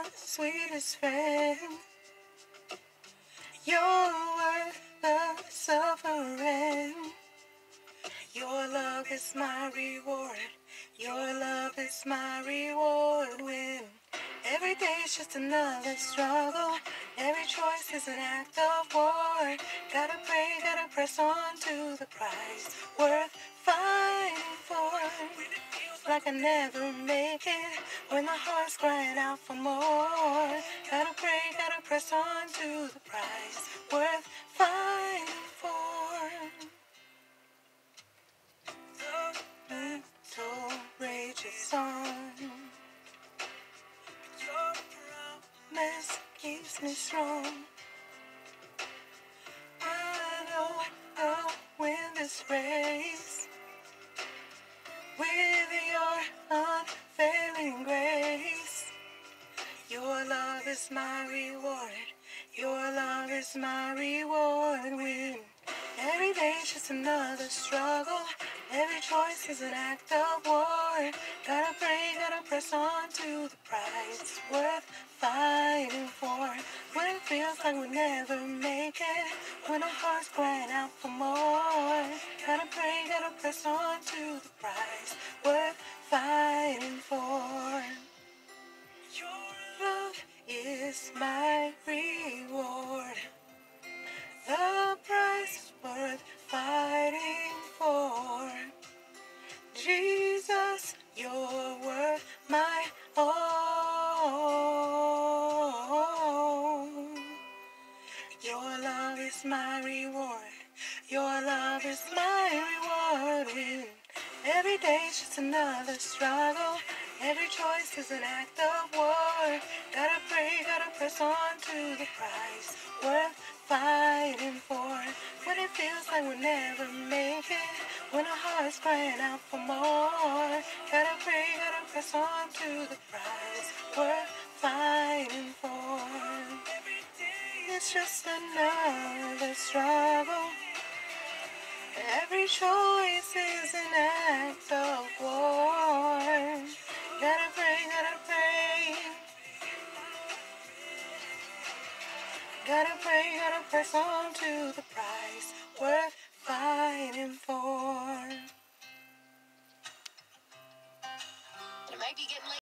sweetest friend. You're worth the suffering. Your love is my reward. Your love is my reward. When every day is just another struggle, every choice is an act of war. Gotta pray, gotta press on to the prize worth fighting for. Like I never make it when the heart's crying out for more. Gotta pray, gotta press on to the prize worth fighting for. The battle rages on. Your promise keeps me strong. I know I'll win this race with your unfailing grace. Your love is my reward. Your love is my reward. When every day is just another struggle, every choice is an act of war. Gotta pray, gotta press on to the prize worth fighting for. When it feels like we'll never make it, when our heart's crying out for more. Gotta pray, gotta press on to the prize worth fighting for. Your love is my reward. The price worth fighting for. Jesus, you're worth my all. Your love is my reward. Your love is my reward. When every day is just another struggle, every choice is an act of war. Gotta pray, gotta press on to the prize worth fighting for. When it feels like we'll never make it, when our heart's crying out for more. Gotta pray, gotta press on to the prize worth fighting for. It's just another struggle. Every choice is an act of war. Gotta pray, gotta pray. Gotta pray, gotta press on to the prize worth fighting for. You might be getting